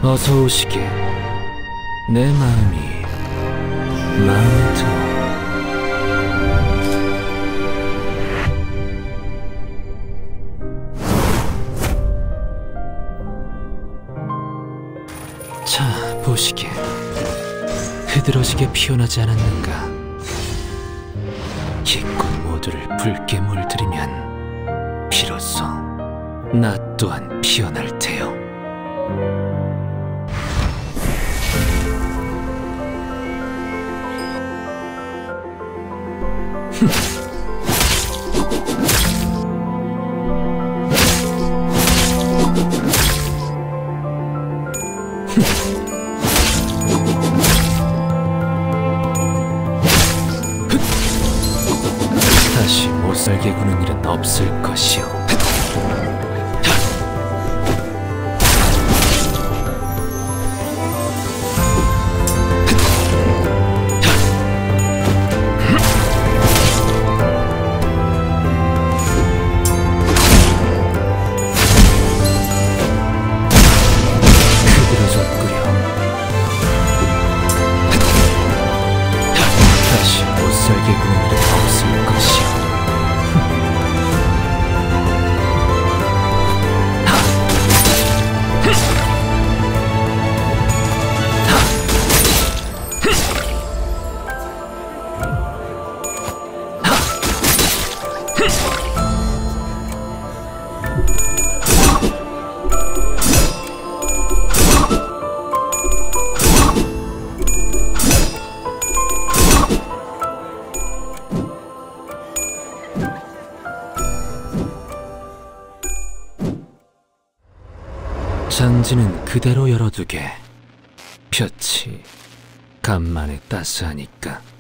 어서 오시게. 내 마음이 마음에 들어. 자, 보시게. 흐드러지게 피어나지 않았는가? 기꽃 모두를 붉게 물들이면 비로소 나 또한 피어날 테요. 다시 못살게 구는 일은 없을 것이오. 흐드러졌구려. 다시 못살게 구는 일은 없을 것이오. 잔지는 그대로 열어두게. 볕이 간만에 따스하니까.